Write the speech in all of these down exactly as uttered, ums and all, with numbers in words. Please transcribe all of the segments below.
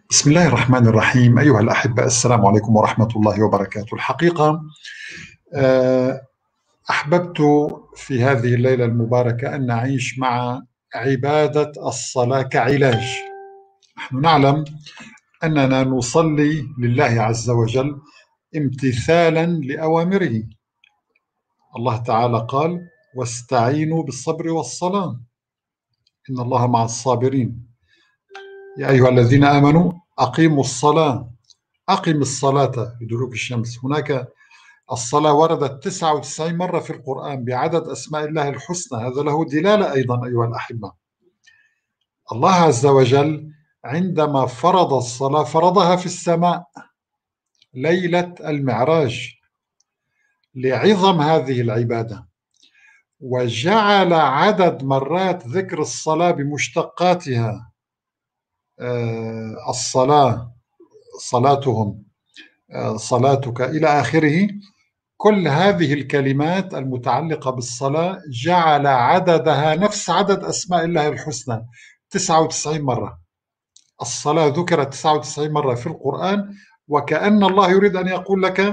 بسم الله الرحمن الرحيم. أيها الأحبة، السلام عليكم ورحمة الله وبركاته. الحقيقة آه، أحببت في هذه الليلة المباركة أن نعيش مع عبادة الصلاة كعلاج. نحن نعلم أننا نصلي لله عز وجل امتثالا لأوامره. الله تعالى قال: واستعينوا بالصبر والصلاة إن الله مع الصابرين. يا أيها الذين آمنوا أقيموا الصلاة أقم الصلاة لدلوك الشمس. هناك الصلاة وردت تسعة وتسعين مرة في القرآن بعدد أسماء الله الحسنى. هذا له دلالة أيضا أيها الأحبة. الله عز وجل عندما فرض الصلاة فرضها في السماء ليلة المعراج لعظم هذه العبادة، وجعل عدد مرات ذكر الصلاة بمشتقاتها، آه، الصلاة، صلاتهم، آه، صلاتك إلى آخره. كل هذه الكلمات المتعلقة بالصلاة جعل عددها نفس عدد أسماء الله الحسنى تسعة وتسعين مرة. الصلاة ذكرت تسعة وتسعين مرة في القرآن، وكأن الله يريد أن يقول لك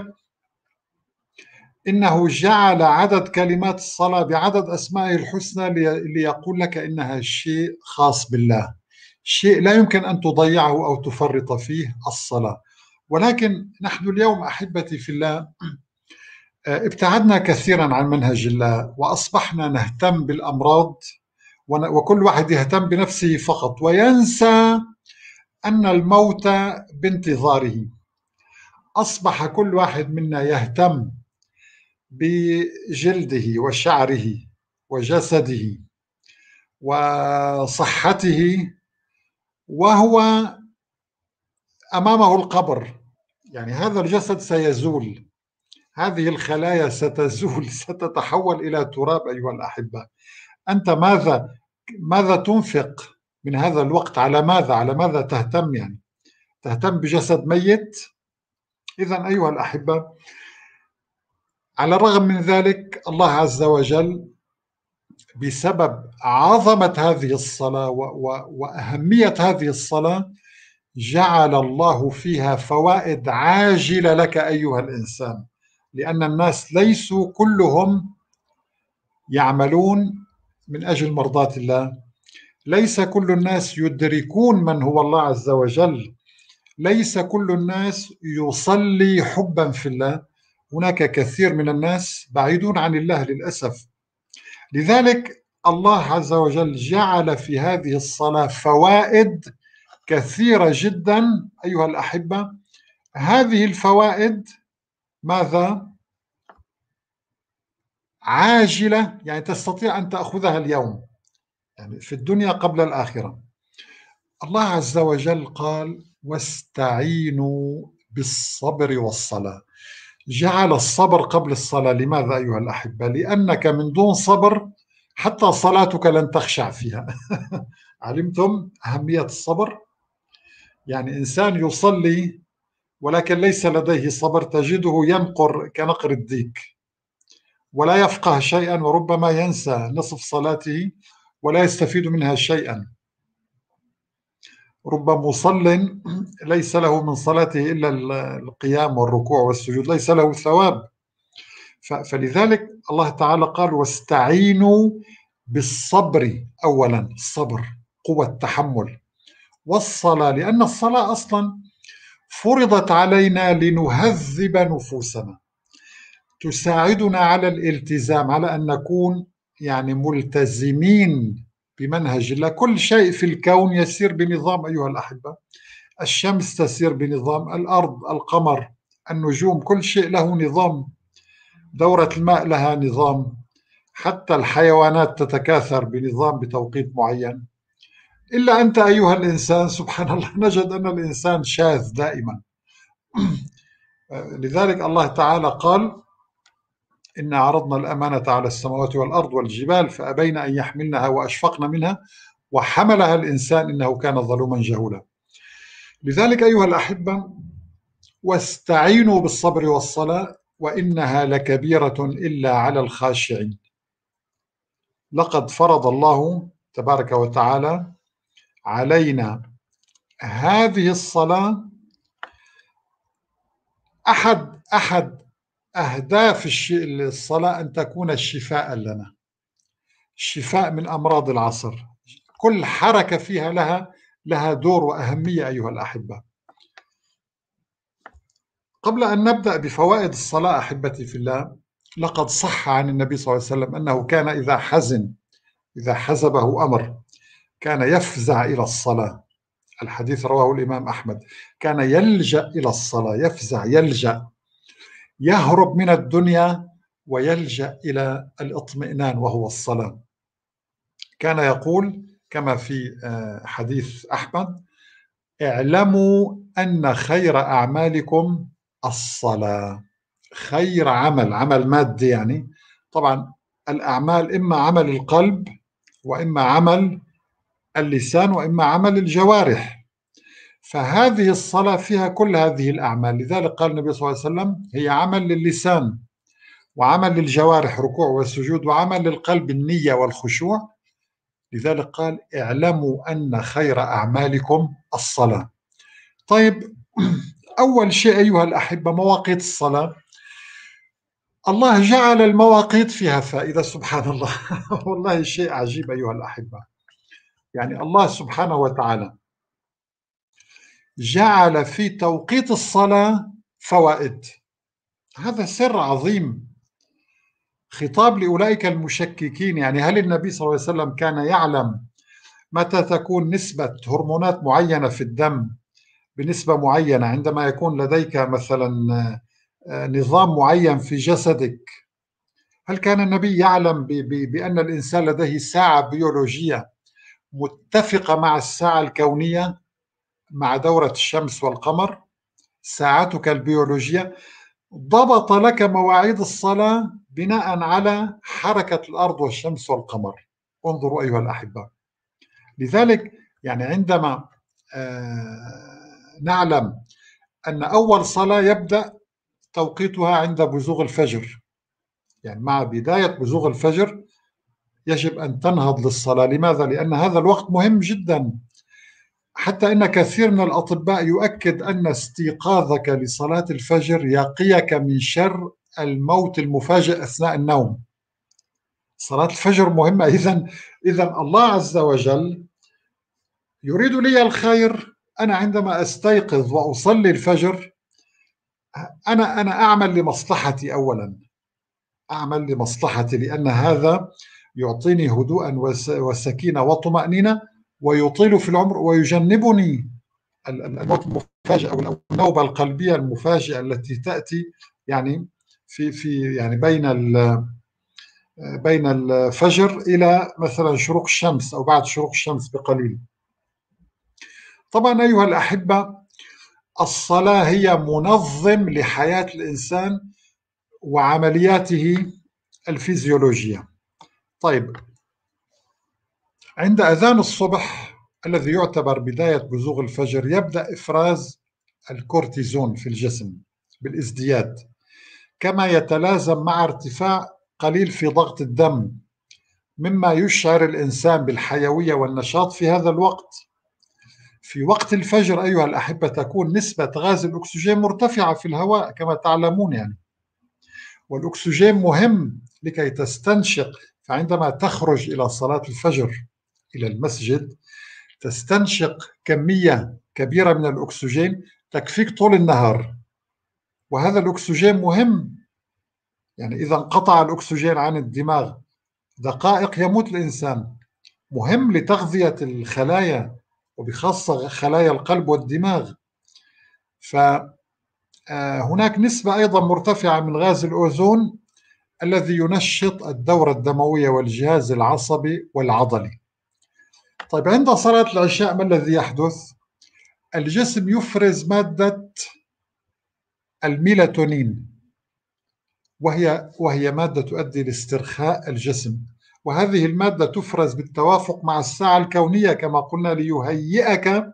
إنه جعل عدد كلمات الصلاة بعدد أسمائه الحسنى ليقول لك إنها شيء خاص بالله، شيء لا يمكن أن تضيعه أو تفرط فيه الصلاة. ولكن نحن اليوم أحبتي في الله ابتعدنا كثيرا عن منهج الله، وأصبحنا نهتم بالأمراض، وكل واحد يهتم بنفسه فقط وينسى أن الموت بانتظاره. أصبح كل واحد منا يهتم بجلده وشعره وجسده وصحته، وهو أمامه القبر. يعني هذا الجسد سيزول، هذه الخلايا ستزول، ستتحول إلى تراب. أيها الأحبة، أنت ماذا ماذا تنفق من هذا الوقت؟ على ماذا على ماذا تهتم؟ يعني تهتم بجسد ميت؟ إذن أيها الأحبة، على الرغم من ذلك الله عز وجل بسبب عظمة هذه الصلاة وأهمية هذه الصلاة جعل الله فيها فوائد عاجلة لك أيها الإنسان، لأن الناس ليسوا كلهم يعملون من أجل مرضاة الله، ليس كل الناس يدركون من هو الله عز وجل، ليس كل الناس يصلي حبا في الله. هناك كثير من الناس بعيدون عن الله للأسف. لذلك الله عز وجل جعل في هذه الصلاة فوائد كثيرة جدا أيها الأحبة. هذه الفوائد ماذا؟ عاجلة، يعني تستطيع أن تأخذها اليوم، يعني في الدنيا قبل الآخرة. الله عز وجل قال: واستعينوا بالصبر والصلاة. جعل الصبر قبل الصلاة. لماذا أيها الأحبة؟ لأنك من دون صبر حتى صلاتك لن تخشع فيها. علمتم أهمية الصبر؟ يعني إنسان يصلي ولكن ليس لديه صبر تجده ينقر كنقر الديك، ولا يفقه شيئا، وربما ينسى نصف صلاته ولا يستفيد منها شيئا. رب مصل ليس له من صلاته إلا القيام والركوع والسجود، ليس له ثواب. فلذلك الله تعالى قال: واستعينوا بالصبر. أولا الصبر قوة التحمل، والصلاة لأن الصلاة أصلا فرضت علينا لنهذب نفوسنا، تساعدنا على الالتزام، على أن نكون يعني ملتزمين بمنهج الله. كل شيء في الكون يسير بنظام أيها الأحبة. الشمس تسير بنظام، الأرض، القمر، النجوم، كل شيء له نظام. دورة الماء لها نظام، حتى الحيوانات تتكاثر بنظام بتوقيت معين. إلا أنت أيها الإنسان، سبحان الله، نجد أن الإنسان شاذ دائما. لذلك الله تعالى قال: إنا عرضنا الأمانة على السماوات والأرض والجبال فأبين أن يحملنها وأشفقن منها وحملها الإنسان إنه كان ظلوما جهولا. لذلك أيها الأحبة، واستعينوا بالصبر والصلاة وإنها لكبيرة إلا على الخاشعين. لقد فرض الله تبارك وتعالى علينا هذه الصلاة أحد أحد أهداف الصلاة أن تكون الشفاء لنا، الشفاء من أمراض العصر. كل حركة فيها لها لها دور وأهمية أيها الأحبة. قبل أن نبدأ بفوائد الصلاة أحبتي في الله، لقد صح عن النبي صلى الله عليه وسلم أنه كان إذا حزن إذا حزبه أمر كان يفزع إلى الصلاة. الحديث رواه الإمام أحمد. كان يلجأ إلى الصلاة، يفزع، يلجأ، يهرب من الدنيا ويلجأ إلى الاطمئنان وهو الصلاة. كان يقول كما في حديث أحمد: اعلموا أن خير أعمالكم الصلاة. خير عمل، عمل مادي يعني، طبعا الأعمال إما عمل القلب وإما عمل اللسان وإما عمل الجوارح، فهذه الصلاة فيها كل هذه الأعمال. لذلك قال النبي صلى الله عليه وسلم: هي عمل للسان وعمل للجوارح ركوع وسجود، وعمل للقلب النية والخشوع. لذلك قال: اعلموا أن خير أعمالكم الصلاة. طيب، أول شيء أيها الأحبة مواقيت الصلاة. الله جعل المواقيت فيها فائدة، سبحان الله. والله شيء عجيب أيها الأحبة. يعني الله سبحانه وتعالى جعل في توقيت الصلاة فوائد. هذا سر عظيم. خطاب لأولئك المشككين، يعني هل النبي صلى الله عليه وسلم كان يعلم متى تكون نسبة هرمونات معينة في الدم بنسبة معينة عندما يكون لديك مثلا نظام معين في جسدك؟ هل كان النبي يعلم بأن الإنسان لديه ساعة بيولوجية متفقة مع الساعة الكونية، مع دورة الشمس والقمر؟ ساعتك البيولوجية ضبط لك مواعيد الصلاة بناء على حركة الأرض والشمس والقمر. انظروا أيها الأحبة. لذلك يعني عندما نعلم أن أول صلاة يبدأ توقيتها عند بزوغ الفجر، يعني مع بداية بزوغ الفجر يجب أن تنهض للصلاة. لماذا؟ لأن هذا الوقت مهم جدا، حتى إن كثير من الأطباء يؤكد أن استيقاظك لصلاة الفجر يقيك من شر الموت المفاجئ أثناء النوم. صلاة الفجر مهمة. إذن إذن الله عز وجل يريد لي الخير. أنا عندما أستيقظ وأصلي الفجر أنا أنا أعمل لمصلحتي. أولا أعمل لمصلحتي، لأن هذا يعطيني هدوءا وسكينة وطمأنينة، ويطيل في العمر، ويجنبني الموت المفاجئ أو النوبة القلبية المفاجئة التي تأتي يعني في في يعني بين بين الفجر إلى مثلا شروق الشمس أو بعد شروق الشمس بقليل. طبعا أيها الأحبة، الصلاة هي منظم لحياة الإنسان وعملياته الفيزيولوجية. طيب، عند أذان الصبح الذي يعتبر بداية بزوغ الفجر يبدأ إفراز الكورتيزون في الجسم بالازدياد، كما يتلازم مع ارتفاع قليل في ضغط الدم، مما يشعر الإنسان بالحيوية والنشاط في هذا الوقت. في وقت الفجر أيها الأحبة تكون نسبة غاز الأكسجين مرتفعة في الهواء كما تعلمون يعني، والأكسجين مهم لكي تستنشق. فعندما تخرج إلى صلاة الفجر إلى المسجد تستنشق كمية كبيرة من الأكسجين تكفيك طول النهار، وهذا الأكسجين مهم. يعني إذا انقطع الأكسجين عن الدماغ دقائق يموت الإنسان. مهم لتغذية الخلايا وبخاصة خلايا القلب والدماغ. فهناك نسبة أيضا مرتفعة من غاز الأوزون الذي ينشط الدورة الدموية والجهاز العصبي والعضلي. طيب، عند صلاة العشاء ما الذي يحدث؟ الجسم يفرز مادة الميلاتونين، وهي وهي مادة تؤدي لاسترخاء الجسم، وهذه المادة تفرز بالتوافق مع الساعة الكونية كما قلنا ليهيئك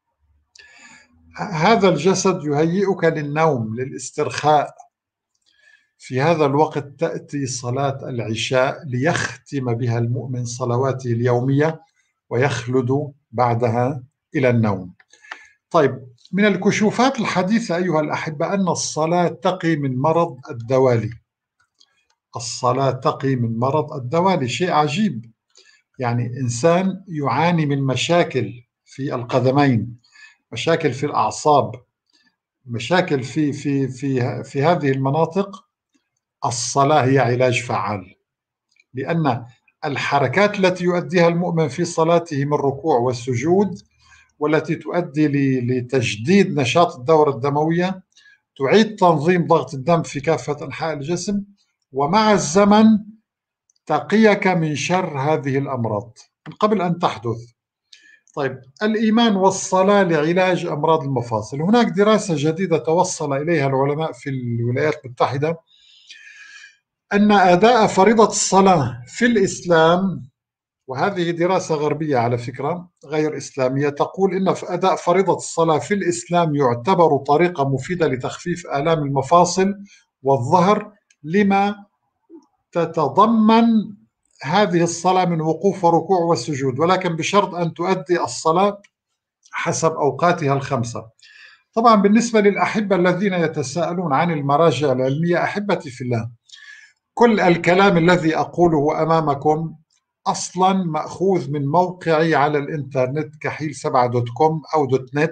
هذا الجسد، يهيئك للنوم للاسترخاء. في هذا الوقت تأتي صلاة العشاء ليختم بها المؤمن صلواته اليومية ويخلد بعدها إلى النوم. طيب، من الكشوفات الحديثة أيها الأحبة أن الصلاة تقي من مرض الدوالي. الصلاة تقي من مرض الدوالي، شيء عجيب. يعني إنسان يعاني من مشاكل في القدمين، مشاكل في الأعصاب، مشاكل في في في في هذه المناطق، الصلاة هي علاج فعال. لأن الحركات التي يؤديها المؤمن في صلاته من الركوع والسجود، والتي تؤدي لتجديد نشاط الدورة الدموية، تعيد تنظيم ضغط الدم في كافة أنحاء الجسم، ومع الزمن تقيك من شر هذه الأمراض من قبل أن تحدث. طيب، الإيمان والصلاة لعلاج أمراض المفاصل. هناك دراسة جديدة توصل إليها العلماء في الولايات المتحدة، أن أداء فريضة الصلاة في الإسلام، وهذه دراسة غربية على فكرة غير إسلامية، تقول إن أداء فريضة الصلاة في الإسلام يعتبر طريقة مفيدة لتخفيف آلام المفاصل والظهر، لما تتضمن هذه الصلاة من وقوف وركوع وسجود، ولكن بشرط أن تؤدي الصلاة حسب أوقاتها الخمسة. طبعا بالنسبة للأحبة الذين يتساءلون عن المراجع العلمية، أحبتي في الله، كل الكلام الذي أقوله أمامكم أصلا مأخوذ من موقعي على الإنترنت كحيل سبعة دوت كوم أو دوت نت.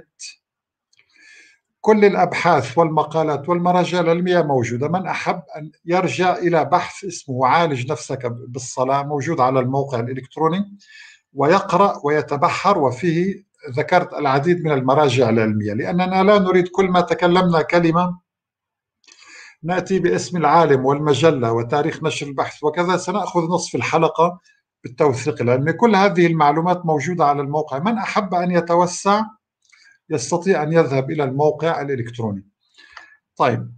كل الأبحاث والمقالات والمراجع العلمية موجودة. من أحب أن يرجع إلى بحث اسمه عالج نفسك بالصلاة، موجود على الموقع الإلكتروني، ويقرأ ويتبحر، وفيه ذكرت العديد من المراجع العلمية، لأننا لا نريد كل ما تكلمنا كلمة نأتي باسم العالم والمجلة وتاريخ نشر البحث وكذا، سنأخذ نصف الحلقة بالتوثيق العلمي. كل هذه المعلومات موجودة على الموقع. من أحب أن يتوسع يستطيع أن يذهب إلى الموقع الإلكتروني. طيب،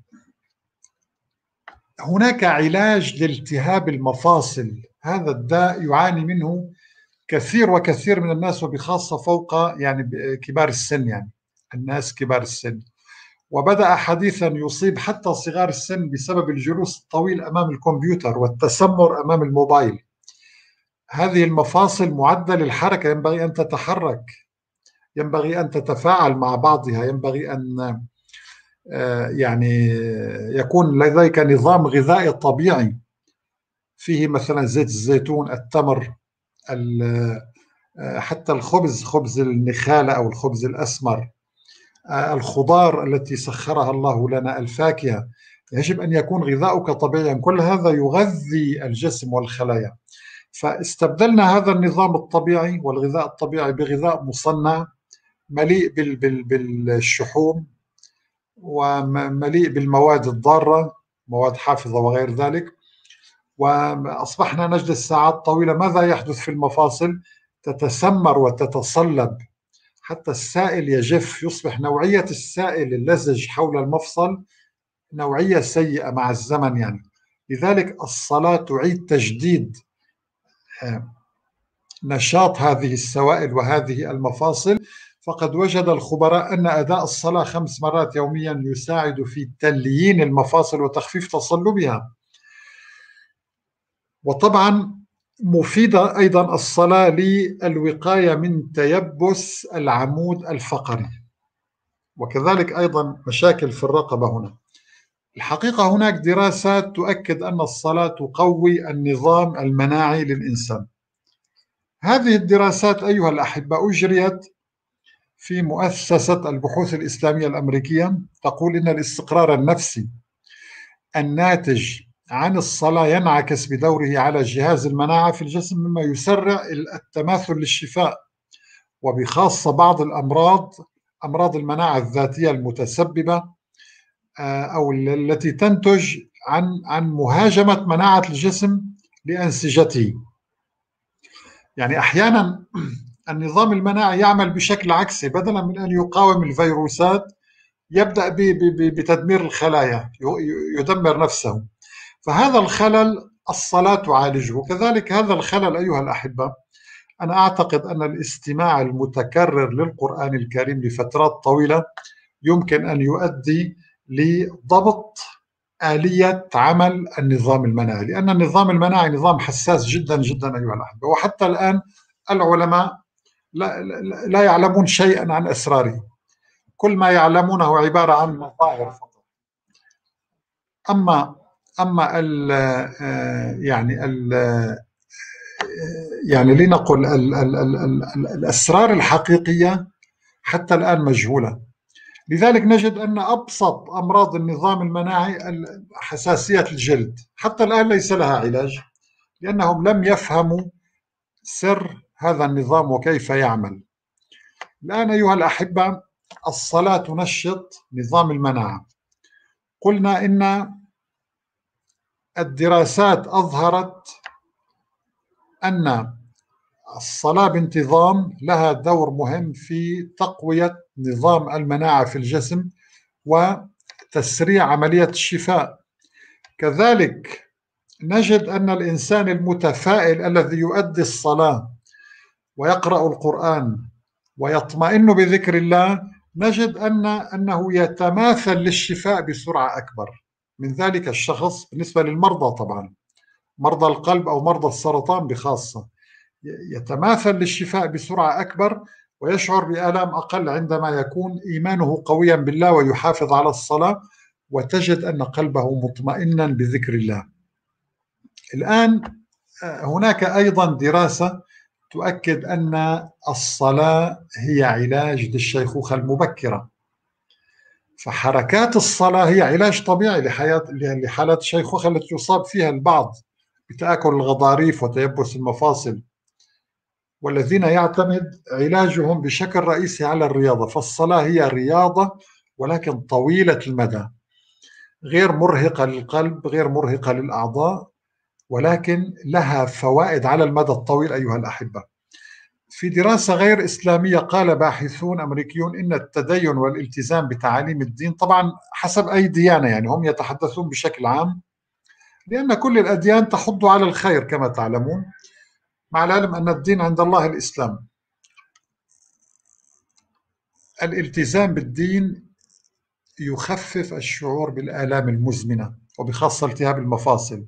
هناك علاج لالتهاب المفاصل. هذا الداء يعاني منه كثير وكثير من الناس، وبخاصة فوق يعني كبار السن، يعني الناس كبار السن، وبدأ حديثا يصيب حتى صغار السن بسبب الجلوس الطويل أمام الكمبيوتر والتسمر أمام الموبايل. هذه المفاصل معدة للحركة، ينبغي أن تتحرك، ينبغي أن تتفاعل مع بعضها، ينبغي أن يعني يكون لديك نظام غذائي طبيعي فيه مثلا زيت الزيتون، التمر، حتى الخبز، خبز النخالة أو الخبز الأسمر، الخضار التي سخرها الله لنا، الفاكهة. يجب أن يكون غذاؤك طبيعيا. كل هذا يغذي الجسم والخلايا. فاستبدلنا هذا النظام الطبيعي والغذاء الطبيعي بغذاء مصنع مليء بالشحوم ومليء بالمواد الضارة، مواد حافظة وغير ذلك، وأصبحنا نجلس ساعات طويلة. ماذا يحدث في المفاصل؟ تتسمر وتتصلب، حتى السائل يجف، يصبح نوعية السائل اللزج حول المفصل نوعية سيئة مع الزمن يعني. لذلك الصلاة تعيد تجديد نشاط هذه السوائل وهذه المفاصل. فقد وجد الخبراء أن أداء الصلاة خمس مرات يوميا يساعد في تليين المفاصل وتخفيف تصلبها. وطبعا مفيدة أيضا الصلاة للوقاية من تيبس العمود الفقري، وكذلك أيضا مشاكل في الرقبة. هنا الحقيقة هناك دراسات تؤكد أن الصلاة تقوي النظام المناعي للإنسان. هذه الدراسات أيها الأحبة أجريت في مؤسسة البحوث الإسلامية الأمريكية، تقول إن الاستقرار النفسي الناتج عن الصلاة ينعكس بدوره على جهاز المناعة في الجسم، مما يسرع التماثل للشفاء، وبخاصة بعض الأمراض، أمراض المناعة الذاتية المتسببة أو التي تنتج عن عن مهاجمة مناعة الجسم لأنسجته. يعني أحيانا النظام المناعي يعمل بشكل عكسي، بدلا من أن يقاوم الفيروسات يبدأ بتدمير الخلايا، يدمر نفسه. فهذا الخلل الصلاة تعالجه. كذلك هذا الخلل أيها الأحبة، أنا أعتقد أن الاستماع المتكرر للقرآن الكريم لفترات طويلة يمكن أن يؤدي لضبط آلية عمل النظام المناعي، لأن النظام المناعي نظام حساس جدا جدا أيها الأحبة، وحتى الآن العلماء لا, لا يعلمون شيئا عن أسراره. كل ما يعلمونه عبارة عن مظاهر فقط. أما أما ال يعني ال يعني لنقل ال ال ال ال الأسرار الحقيقية حتى الآن مجهولة. لذلك نجد أن أبسط أمراض النظام المناعي حساسية الجلد حتى الآن ليس لها علاج، لأنهم لم يفهموا سر هذا النظام وكيف يعمل. الآن أيها الأحبة، الصلاة تنشط نظام المناعة. قلنا إن الدراسات أظهرت أن الصلاة بانتظام لها دور مهم في تقوية نظام المناعة في الجسم وتسريع عملية الشفاء. كذلك نجد أن الإنسان المتفائل الذي يؤدي الصلاة ويقرأ القرآن ويطمئن بذكر الله، نجد أن أنه يتماثل للشفاء بسرعة أكبر من ذلك الشخص. بالنسبة للمرضى طبعا، مرضى القلب أو مرضى السرطان بخاصة، يتماثل للشفاء بسرعة أكبر ويشعر بآلام أقل عندما يكون إيمانه قويا بالله ويحافظ على الصلاة، وتجد أن قلبه مطمئنا بذكر الله. الآن هناك أيضا دراسة تؤكد أن الصلاة هي علاج للشيخوخة المبكرة، فحركات الصلاة هي علاج طبيعي لحياة لحالات الشيخوخة التي يصاب فيها البعض بتآكل الغضاريف وتيبس المفاصل، والذين يعتمد علاجهم بشكل رئيسي على الرياضة. فالصلاة هي رياضة ولكن طويلة المدى، غير مرهقة للقلب، غير مرهقة للأعضاء، ولكن لها فوائد على المدى الطويل أيها الأحبة. في دراسة غير إسلامية قال باحثون أمريكيون إن التدين والالتزام بتعاليم الدين، طبعا حسب أي ديانة، يعني هم يتحدثون بشكل عام، لأن كل الأديان تحض على الخير كما تعلمون، مع العلم أن الدين عند الله الإسلام. الالتزام بالدين يخفف الشعور بالآلام المزمنة وبخاصة التهاب المفاصل.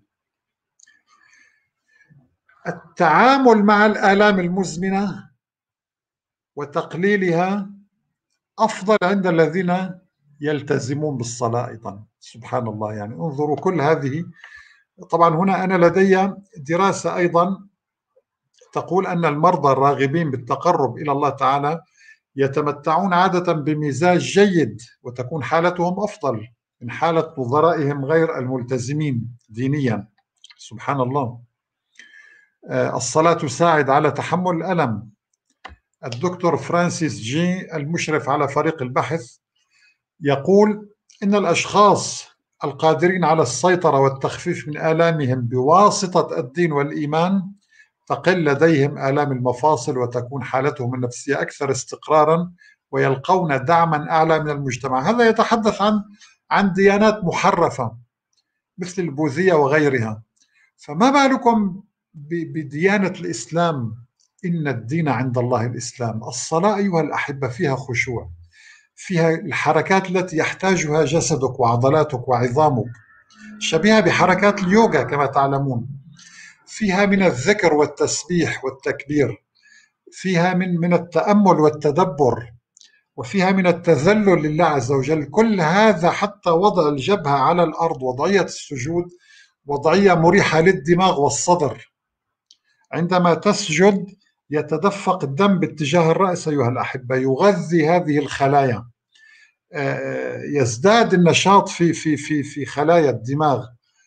التعامل مع الآلام المزمنة وتقليلها أفضل عند الذين يلتزمون بالصلاة أيضا. سبحان الله، يعني انظروا كل هذه. طبعا هنا أنا لدي دراسة أيضا تقول أن المرضى الراغبين بالتقرب إلى الله تعالى يتمتعون عادة بمزاج جيد وتكون حالتهم أفضل من حالة نظرائهم غير الملتزمين دينيا. سبحان الله. الصلاة تساعد على تحمل الألم. الدكتور فرانسيس جي المشرف على فريق البحث يقول إن الأشخاص القادرين على السيطرة والتخفيف من آلامهم بواسطة الدين والإيمان تقل لديهم آلام المفاصل وتكون حالتهم النفسية أكثر استقرارا ويلقون دعما أعلى من المجتمع. هذا يتحدث عن عن ديانات محرفة مثل البوذية وغيرها، فما بالكم بديانة الإسلام؟ إن الدين عند الله الإسلام. الصلاة أيها الأحبة فيها خشوع، فيها الحركات التي يحتاجها جسدك وعضلاتك وعظامك، شبيهة بحركات اليوغا كما تعلمون. فيها من الذكر والتسبيح والتكبير، فيها من من التأمل والتدبر، وفيها من التذلل لله عز وجل. كل هذا حتى وضع الجبهة على الأرض، وضعية السجود وضعية مريحة للدماغ والصدر. عندما تسجد يتدفق الدم باتجاه الرأس أيها الأحبة، يغذي هذه الخلايا، يزداد النشاط في في في في خلايا الدماغ.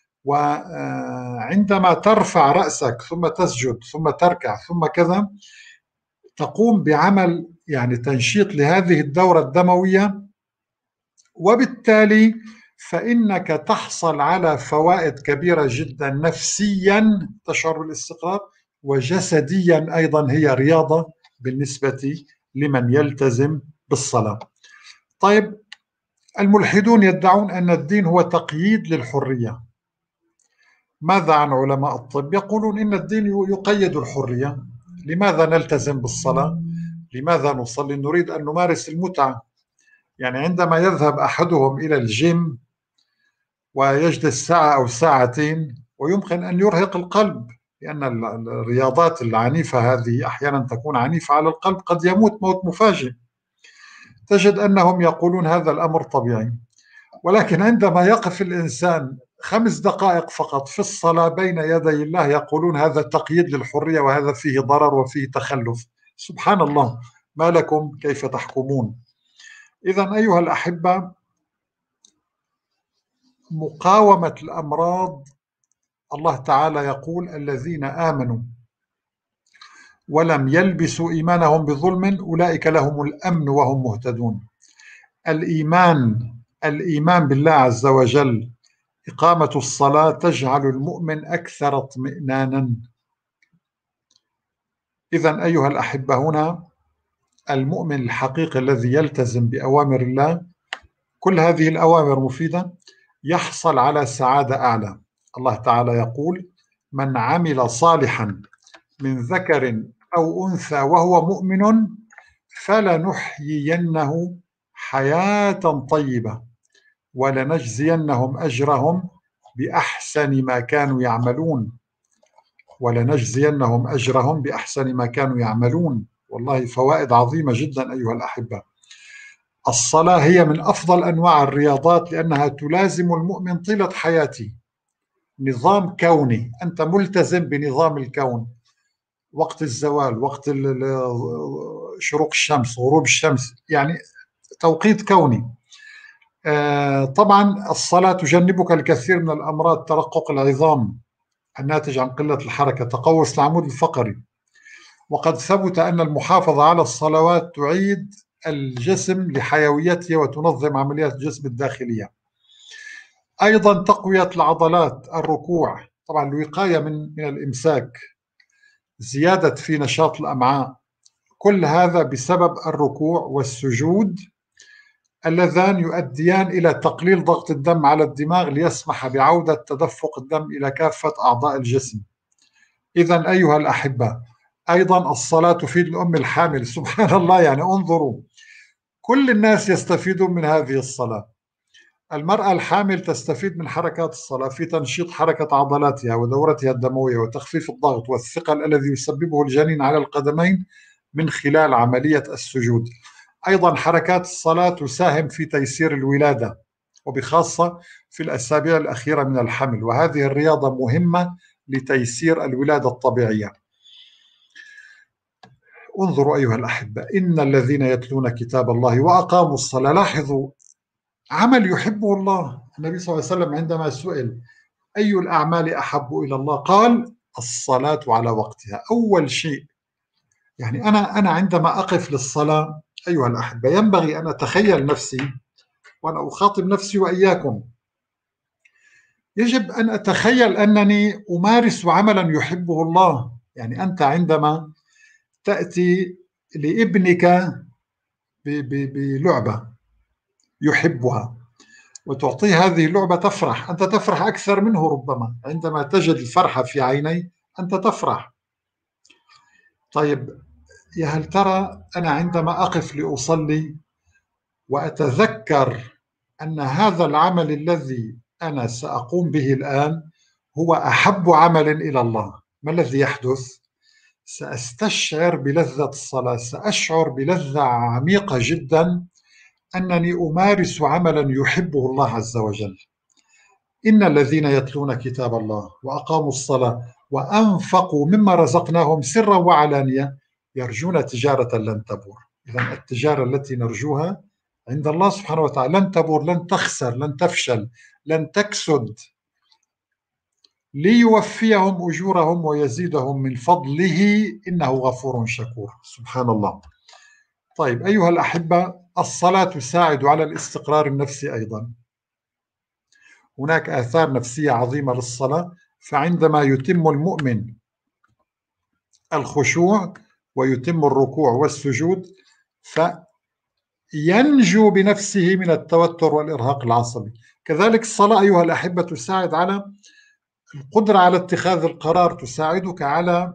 وعندما ترفع رأسك ثم تسجد ثم تركع ثم كذا، تقوم بعمل يعني تنشيط لهذه الدورة الدموية، وبالتالي فإنك تحصل على فوائد كبيرة جدا. نفسيا تشعر بالاستقرار، وجسديا أيضا هي رياضة بالنسبة لمن يلتزم بالصلاة. طيب، الملحدون يدعون أن الدين هو تقييد للحرية. ماذا عن علماء الطب؟ يقولون إن الدين يقيد الحرية. لماذا نلتزم بالصلاة؟ لماذا نصلي؟ نريد أن نمارس المتعة. يعني عندما يذهب أحدهم إلى الجيم ويجلس ساعة أو ساعتين ويمكن أن يرهق القلب، لأن الرياضات العنيفة هذه أحيانا تكون عنيفة على القلب، قد يموت موت مفاجئ. تجد أنهم يقولون هذا الأمر طبيعي. ولكن عندما يقف الإنسان خمس دقائق فقط في الصلاة بين يدي الله يقولون هذا تقييد للحرية وهذا فيه ضرر وفيه تخلف. سبحان الله، ما لكم كيف تحكمون؟ إذن أيها الأحبة، مقاومة الأمراض، الله تعالى يقول الذين آمنوا ولم يلبسوا إيمانهم بظلم أولئك لهم الأمن وهم مهتدون. الإيمان الإيمان بالله عز وجل، إقامة الصلاة تجعل المؤمن أكثر اطمئنانا. إذن أيها الأحبة، هنا المؤمن الحقيقي الذي يلتزم بأوامر الله، كل هذه الأوامر مفيدة، يحصل على سعادة أعلى. الله تعالى يقول: من عمل صالحا من ذكر أو أنثى وهو مؤمن فلنحيينه حياة طيبة ولنجزينهم أجرهم بأحسن ما كانوا يعملون ولنجزينهم أجرهم بأحسن ما كانوا يعملون. والله فوائد عظيمة جدا أيها الأحبة. الصلاة هي من أفضل أنواع الرياضات لأنها تلازم المؤمن طيلة حياته. نظام كوني، أنت ملتزم بنظام الكون، وقت الزوال، وقت شروق الشمس، غروب الشمس، يعني توقيت كوني. طبعا الصلاة تجنبك الكثير من الأمراض، ترقق العظام الناتج عن قلة الحركة، تقوس العمود الفقري. وقد ثبت أن المحافظة على الصلوات تعيد الجسم لحيويته وتنظم عمليات الجسم الداخلية. أيضا تقوية العضلات، الركوع، طبعا الوقاية من من الإمساك، زيادة في نشاط الأمعاء، كل هذا بسبب الركوع والسجود اللذان يؤديان إلى تقليل ضغط الدم على الدماغ ليسمح بعودة تدفق الدم إلى كافة أعضاء الجسم. إذن أيها الأحبة، أيضا الصلاة تفيد الأم الحامل. سبحان الله، يعني انظروا، كل الناس يستفيدون من هذه الصلاة. المرأة الحامل تستفيد من حركات الصلاة في تنشيط حركة عضلاتها ودورتها الدموية وتخفيف الضغط والثقل الذي يسببه الجنين على القدمين من خلال عملية السجود. أيضا حركات الصلاة تساهم في تيسير الولادة وبخاصة في الأسابيع الأخيرة من الحمل، وهذه الرياضة مهمة لتيسير الولادة الطبيعية. انظروا أيها الأحبة، إن الذين يتلون كتاب الله وأقاموا الصلاة، لاحظوا عمل يحبه الله. النبي صلى الله عليه وسلم عندما سئل أي الأعمال أحب إلى الله قال: الصلاة على وقتها. أول شيء، يعني أنا أنا عندما أقف للصلاة أيها الأحبة ينبغي أن أتخيل نفسي، وأنا أخاطب نفسي وإياكم، يجب أن أتخيل أنني أمارس عملا يحبه الله. يعني أنت عندما تأتي لابنك بلعبة يحبها وتعطيه هذه اللعبة تفرح، أنت تفرح أكثر منه ربما. عندما تجد الفرحة في عيني أنت تفرح. طيب، يا هل ترى أنا عندما أقف لأصلي وأتذكر أن هذا العمل الذي أنا سأقوم به الآن هو أحب عمل إلى الله، ما الذي يحدث؟ سأستشعر بلذة الصلاة، سأشعر بلذة عميقة جدا أنني أمارس عملا يحبه الله عز وجل. إن الذين يتلون كتاب الله وأقاموا الصلاة وأنفقوا مما رزقناهم سرا وعلانية يرجون تجارة لن تبور. إذن التجارة التي نرجوها عند الله سبحانه وتعالى لن تبور، لن تخسر، لن تفشل، لن تكسد، ليوفيهم أجورهم ويزيدهم من فضله إنه غفور شكور. سبحان الله. طيب أيها الأحبة، الصلاة تساعد على الاستقرار النفسي أيضا. هناك آثار نفسية عظيمة للصلاة، فعندما يتم المؤمن الخشوع ويتم الركوع والسجود فينجو بنفسه من التوتر والإرهاق العصبي. كذلك الصلاة أيها الأحبة تساعد على القدرة على اتخاذ القرار، تساعدك على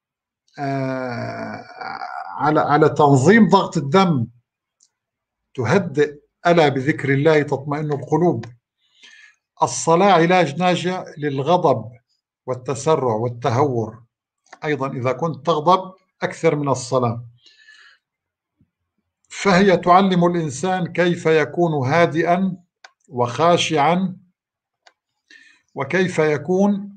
آه على على تنظيم ضغط الدم، تهدئ، ألا بذكر الله تطمئن القلوب. الصلاة علاج ناجع للغضب والتسرع والتهور. أيضا إذا كنت تغضب أكثر من الصلاة. فهي تعلم الإنسان كيف يكون هادئا وخاشعا، وكيف يكون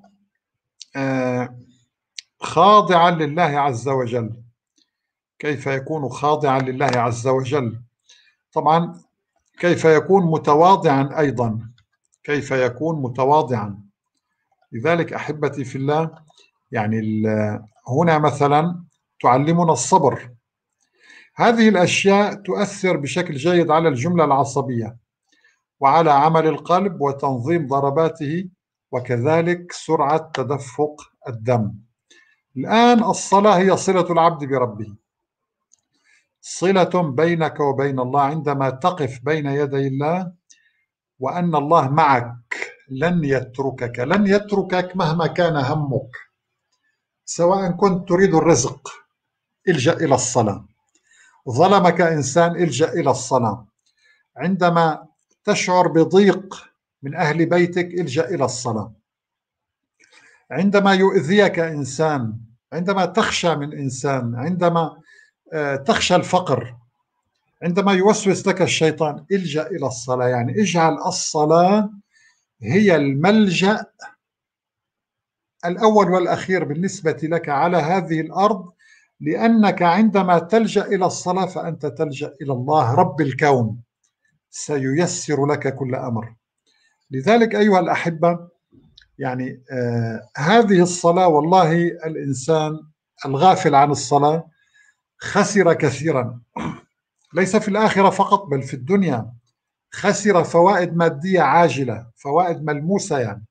خاضعا لله عز وجل، كيف يكون خاضعا لله عز وجل. طبعا كيف يكون متواضعا أيضا، كيف يكون متواضعا. لذلك أحبتي في الله، يعني هنا مثلا تعلمنا الصبر. هذه الأشياء تؤثر بشكل جيد على الجملة العصبية وعلى عمل القلب وتنظيم ضرباته، وكذلك سرعة تدفق الدم. الآن الصلاة هي صلة العبد بربه، صلة بينك وبين الله عندما تقف بين يدي الله، وأن الله معك لن يتركك، لن يتركك مهما كان همك. سواء كنت تريد الرزق الجأ إلى الصلاة، ظلمك إنسان الجأ إلى الصلاة، عندما تشعر بضيق من أهل بيتك الجأ إلى الصلاة، عندما يؤذيك إنسان، عندما تخشى من إنسان، عندما تخشى الفقر، عندما يوسوس لك الشيطان الجأ إلى الصلاة. يعني اجعل الصلاة هي الملجأ الأول والأخير بالنسبة لك على هذه الأرض، لأنك عندما تلجأ إلى الصلاة فأنت تلجأ إلى الله رب الكون، سييسر لك كل أمر. لذلك أيها الأحبة، يعني آه هذه الصلاة والله الإنسان الغافل عن الصلاة خسر كثيرا، ليس في الآخرة فقط بل في الدنيا، خسر فوائد مادية عاجلة، فوائد ملموسة يعني.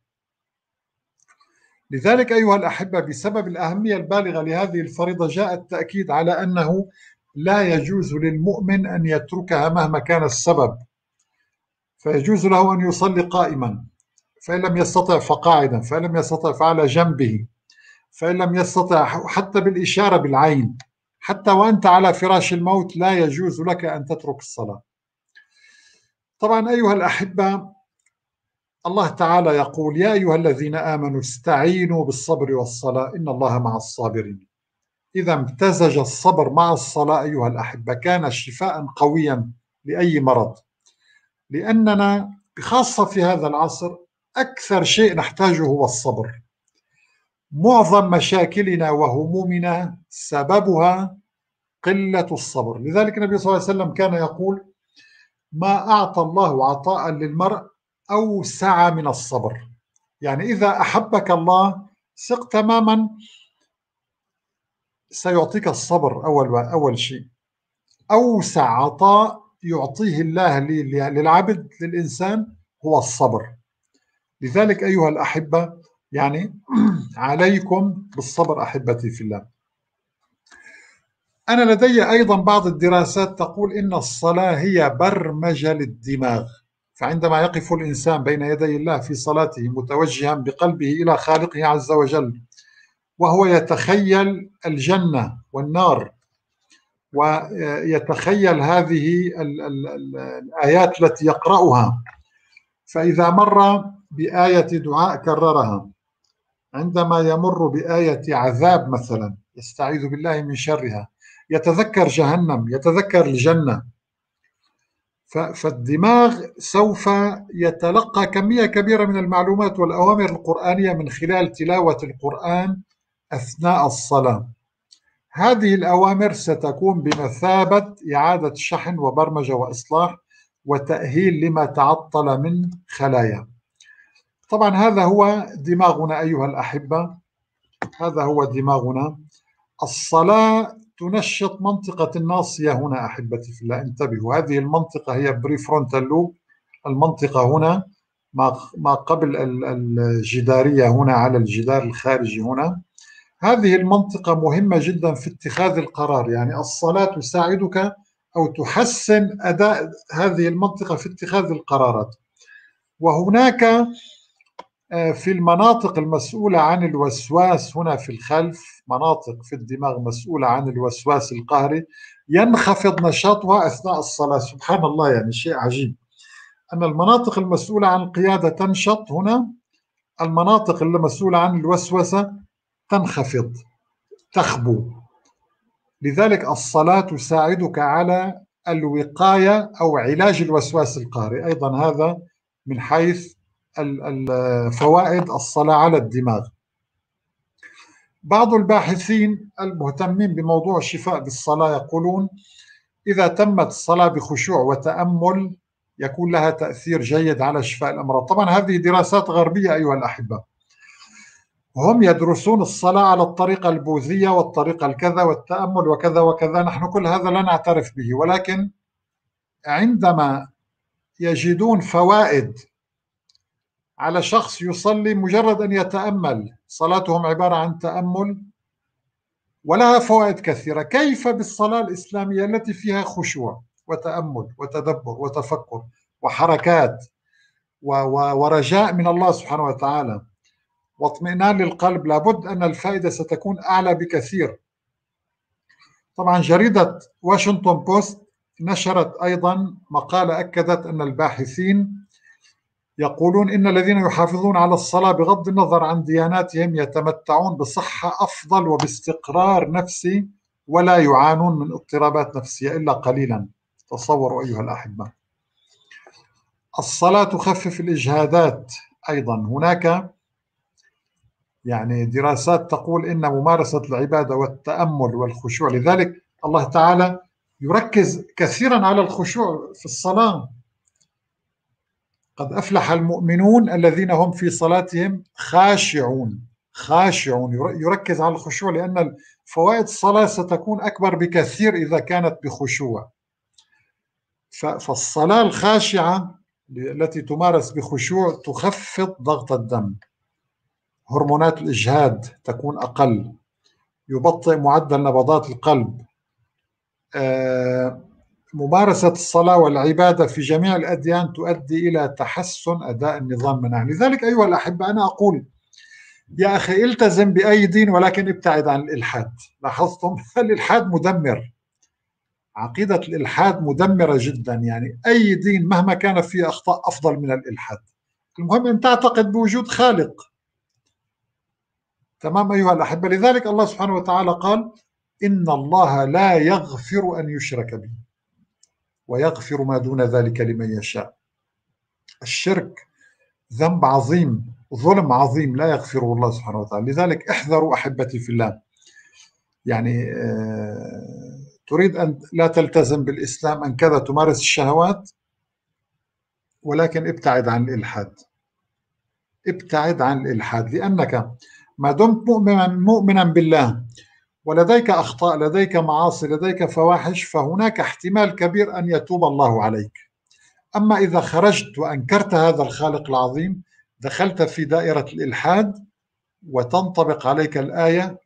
لذلك أيها الأحبة، بسبب الأهمية البالغة لهذه الفريضة جاء التأكيد على أنه لا يجوز للمؤمن أن يتركها مهما كان السبب، فيجوز له أن يصلي قائما، فإن لم يستطع فقاعدا، فإن لم يستطع فعلى جنبه، فإن لم يستطع حتى بالإشارة بالعين، حتى وأنت على فراش الموت لا يجوز لك أن تترك الصلاة. طبعا أيها الأحبة، الله تعالى يقول: يا أيها الذين آمنوا استعينوا بالصبر والصلاة إن الله مع الصابرين. إذا امتزج الصبر مع الصلاة أيها الأحبة كان شفاء قويا لأي مرض، لأننا بخاصة في هذا العصر أكثر شيء نحتاجه هو الصبر. معظم مشاكلنا وهمومنا سببها قلة الصبر. لذلك النبي صلى الله عليه وسلم كان يقول: ما أعطى الله عطاء للمرء أوسع من الصبر. يعني إذا أحبك الله ثق تماما سيعطيك الصبر. أول, أول شيء أوسع عطاء يعطيه الله للعبد للإنسان هو الصبر. لذلك أيها الأحبة، يعني عليكم بالصبر أحبتي في الله. أنا لدي أيضا بعض الدراسات تقول إن الصلاة هي برمجة للدماغ، فعندما يقف الإنسان بين يدي الله في صلاته متوجها بقلبه إلى خالقه عز وجل، وهو يتخيل الجنة والنار، ويتخيل هذه الآيات التي يقرأها، فإذا مر بآية دعاء كررها، عندما يمر بآية عذاب مثلا يستعيذ بالله من شرها، يتذكر جهنم، يتذكر الجنة. فالدماغ سوف يتلقى كمية كبيرة من المعلومات والأوامر القرآنية من خلال تلاوة القرآن أثناء الصلاة. هذه الأوامر ستكون بمثابة إعادة شحن وبرمجة وإصلاح وتأهيل لما تعطل من خلايا. طبعا هذا هو دماغنا أيها الأحبة، هذا هو دماغنا. الصلاة تنشط منطقة الناصية هنا أحبتي في الله، انتبهوا، هذه المنطقة هي بريفرونتال لوب، المنطقة هنا ما قبل الجدارية هنا على الجدار الخارجي هنا. هذه المنطقة مهمة جدا في اتخاذ القرار، يعني الصلاة تساعدك أو تحسن أداء هذه المنطقة في اتخاذ القرارات. وهناك في المناطق المسؤولة عن الوسواس هنا في الخلف، مناطق في الدماغ مسؤولة عن الوسواس القهري، ينخفض نشاطها أثناء الصلاة. سبحان الله، يعني شيء عجيب أن المناطق المسؤولة عن القيادة تنشط هنا، المناطق المسؤولة عن الوسوسة تنخفض، تخبو. لذلك الصلاة تساعدك على الوقاية أو علاج الوسواس القهري، أيضا هذا من حيث فوائد الصلاة على الدماغ. بعض الباحثين المهتمين بموضوع الشفاء بالصلاة يقولون إذا تمت الصلاة بخشوع وتأمل يكون لها تأثير جيد على شفاء الأمراض. طبعا هذه دراسات غربية أيها الأحبة، هم يدرسون الصلاة على الطريقة البوذية والطريقة الكذا والتأمل وكذا وكذا، نحن كل هذا لا نعترف به، ولكن عندما يجدون فوائد على شخص يصلي مجرد أن يتأمل، صلاتهم عبارة عن تأمل ولها فوائد كثيرة، كيف بالصلاة الإسلامية التي فيها خشوع وتأمل وتدبر وتفكر وحركات ورجاء من الله سبحانه وتعالى واطمئنان للقلب، لابد أن الفائدة ستكون أعلى بكثير. طبعا جريدة واشنطن بوست نشرت أيضا مقالة أكدت أن الباحثين يقولون إن الذين يحافظون على الصلاة بغض النظر عن دياناتهم يتمتعون بصحة أفضل وباستقرار نفسي ولا يعانون من اضطرابات نفسية إلا قليلا. تصوروا أيها الأحبة. الصلاة تخفف الإجهادات أيضا، هناك يعني دراسات تقول إن ممارسة العبادة والتأمل والخشوع، لذلك الله تعالى يركز كثيرا على الخشوع في الصلاة. قد أفلح المؤمنون الذين هم في صلاتهم خاشعون، خاشعون يركز على الخشوع، لأن فوائد الصلاة ستكون أكبر بكثير إذا كانت بخشوع. فالصلاة الخاشعة التي تمارس بخشوع تخفض ضغط الدم، هرمونات الإجهاد تكون أقل، يبطئ معدل نبضات القلب. ممارسة الصلاة والعبادة في جميع الأديان تؤدي إلى تحسن أداء النظام المناعي. لذلك أيها الأحبة أنا أقول يا أخي التزم بأي دين ولكن ابتعد عن الإلحاد. لاحظتم الإلحاد مدمر، عقيدة الإلحاد مدمرة جدا، يعني أي دين مهما كان فيه أخطاء أفضل من الإلحاد. المهم أن تعتقد بوجود خالق. تمام أيها الأحبة. لذلك الله سبحانه وتعالى قال إن الله لا يغفر أن يشرك به ويغفر ما دون ذلك لمن يشاء. الشرك ذنب عظيم، ظلم عظيم لا يغفره الله سبحانه وتعالى. لذلك احذروا أحبتي في الله، يعني آه تريد أن لا تلتزم بالإسلام أن كذا تمارس الشهوات، ولكن ابتعد عن الإلحاد، ابتعد عن الإلحاد، لأنك ما دمت مؤمنا مؤمنا بالله ولديك أخطاء، لديك معاصي، لديك فواحش، فهناك احتمال كبير أن يتوب الله عليك. أما إذا خرجت وأنكرت هذا الخالق العظيم دخلت في دائرة الإلحاد وتنطبق عليك الآية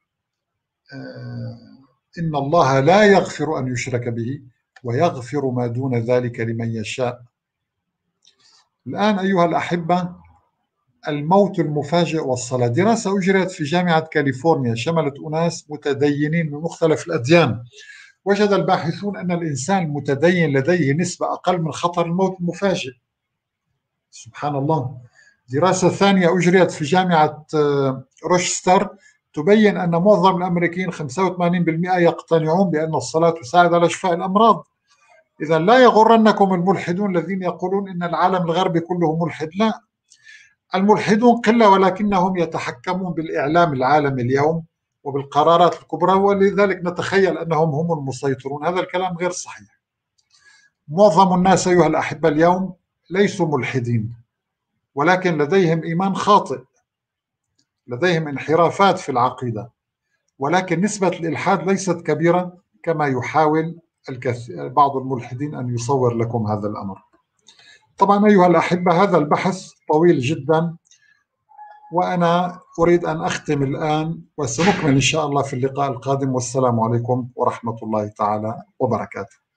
إن الله لا يغفر أن يشرك به ويغفر ما دون ذلك لمن يشاء. الآن أيها الأحبة، الموت المفاجئ والصلاة، دراسة أجريت في جامعة كاليفورنيا شملت أناس متدينين من مختلف الأديان. وجد الباحثون أن الإنسان المتدين لديه نسبة أقل من خطر الموت المفاجئ. سبحان الله. دراسة ثانية أجريت في جامعة روشستر تبين أن معظم الأمريكيين خمسة وثمانين بالمئة يقتنعون بأن الصلاة تساعد على شفاء الأمراض. إذا لا يغرنكم الملحدون الذين يقولون إن العالم الغربي كله ملحد، لا، الملحدون قلة ولكنهم يتحكمون بالإعلام العالمي اليوم وبالقرارات الكبرى، ولذلك نتخيل أنهم هم المسيطرون. هذا الكلام غير صحيح. معظم الناس أيها الأحبة اليوم ليسوا ملحدين، ولكن لديهم إيمان خاطئ، لديهم انحرافات في العقيدة، ولكن نسبة الإلحاد ليست كبيرة كما يحاول بعض الملحدين أن يصور لكم هذا الأمر. طبعا أيها الأحبة هذا البحث طويل جدا، وأنا أريد أن أختم الآن، وسنكمل إن شاء الله في اللقاء القادم، والسلام عليكم ورحمة الله تعالى وبركاته.